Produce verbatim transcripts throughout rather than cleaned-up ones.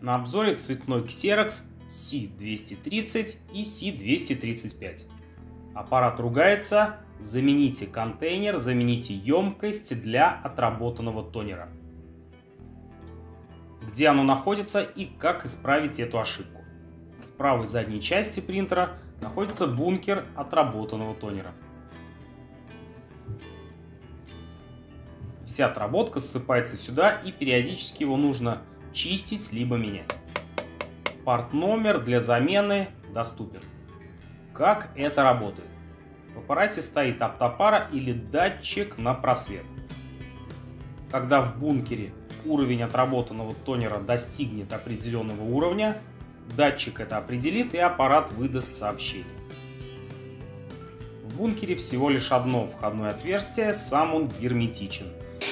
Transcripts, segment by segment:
На обзоре цветной Xerox си двести тридцать и си двести тридцать пять. Аппарат ругается, замените контейнер, замените емкость для отработанного тонера. Где оно находится и как исправить эту ошибку? В правой задней части принтера находится бункер отработанного тонера. Вся отработка ссыпается сюда, и периодически его нужно чистить либо менять. Порт-номер для замены доступен. Как это работает? В аппарате стоит оптопара или датчик на просвет. Когда в бункере уровень отработанного тонера достигнет определенного уровня, датчик это определит, и аппарат выдаст сообщение. В бункере всего лишь одно входное отверстие, сам он герметичен.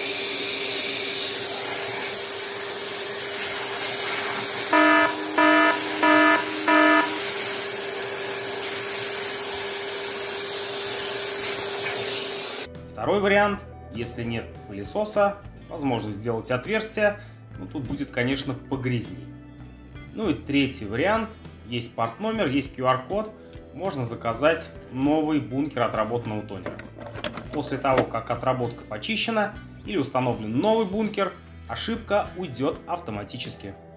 Второй вариант, если нет пылесоса, возможно сделать отверстие, но тут будет, конечно, погрязнее. Ну и третий вариант, есть порт-номер, есть ку ар-код, можно заказать новый бункер отработанного тонера. После того, как отработка почищена или установлен новый бункер, ошибка уйдет автоматически.